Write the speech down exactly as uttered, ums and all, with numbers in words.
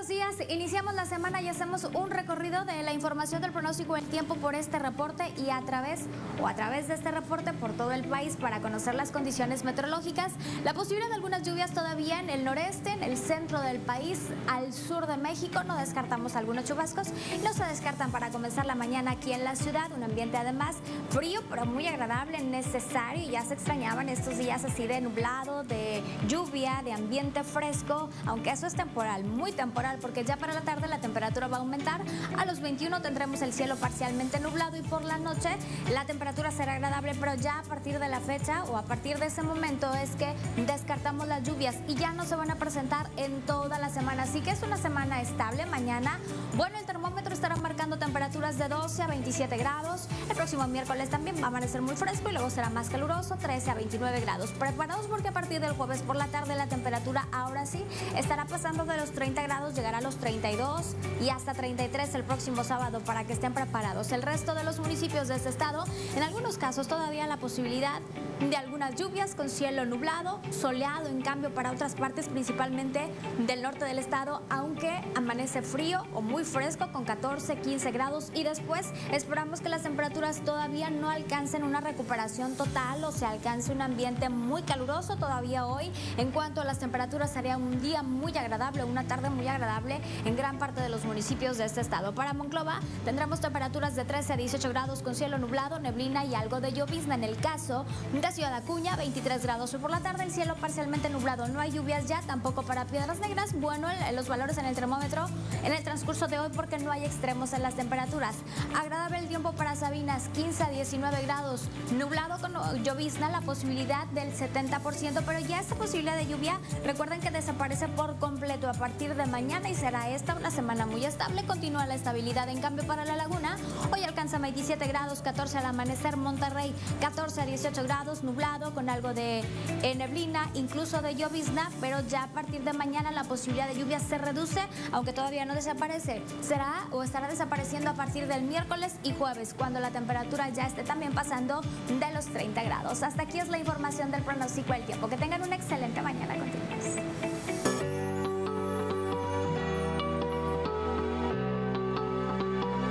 buenos días. Iniciamos la semana y hacemos un recorrido de la información del pronóstico del tiempo por este reporte y a través o a través de este reporte por todo el país para conocer las condiciones meteorológicas. La posibilidad de algunas lluvias todavía en el noreste, en el centro del país, al sur de México. No descartamos algunos chubascos. No se descartan para comenzar la mañana aquí en la ciudad. Un ambiente además frío, pero muy agradable, necesario. Ya se extrañaban estos días así de nublado, de lluvia, de ambiente fresco, aunque eso es temporal, muy temporal, porque ya para la tarde la temperatura va a aumentar. A los veintiuno tendremos el cielo parcialmente nublado y por la noche la temperatura será agradable, pero ya a partir de la fecha o a partir de ese momento es que descartamos las lluvias y ya no se van a presentar en toda la semana. Así que es una semana estable. Mañana, bueno, el termómetro estará marcando temperaturas de doce a veintisiete grados. El próximo miércoles también va a amanecer muy fresco y luego será más caluroso, trece a veintinueve grados. Preparados porque a partir del jueves por la tarde la temperatura ahora sí estará pasando de los treinta grados, llegará a los treinta y dos y hasta treinta y tres el próximo sábado para que estén preparados. El resto de los municipios de este estado, en algunos casos todavía la posibilidad de algunas lluvias con cielo nublado, soleado en cambio para otras partes, principalmente del norte del estado, aunque amanece frío o muy fresco con catorce, quince grados y después esperamos que las temperaturas todavía no alcancen una recuperación total o se alcance un ambiente muy caluroso todavía hoy. En cuanto a las temperaturas, sería un día muy agradable, una tarde muy agradable en gran parte de los municipios de este estado. Para Monclova tendremos temperaturas de trece a dieciocho grados con cielo nublado, neblina y algo de llovizna. En el caso de Ciudad Acuña, veintitrés grados. Hoy por la tarde el cielo parcialmente nublado. No hay lluvias ya, tampoco para Piedras Negras. Bueno, el, los valores en el termómetro en el transcurso de hoy porque no hay extremos en las temperaturas. Agradable el tiempo para Sabinas, quince a diecinueve grados. Nublado con llovizna, la posibilidad del setenta por ciento, pero ya esta posibilidad de lluvia, recuerden que desaparece por completo a partir de mañana y será esta una semana muy estable. Continúa la estabilidad. En cambio para La Laguna, hoy alcanza veintisiete grados, catorce al amanecer. Monterrey, catorce a dieciocho grados, nublado con algo de eh, neblina, incluso de llovizna, pero ya a partir de mañana la posibilidad de lluvia se reduce, aunque todavía no desaparece. Será o estará desapareciendo a partir del miércoles y jueves, cuando la temperatura ya esté también pasando de los treinta grados. Hasta aquí es la información del pronóstico del tiempo. Que tengan una excelente mañana. Continuamos.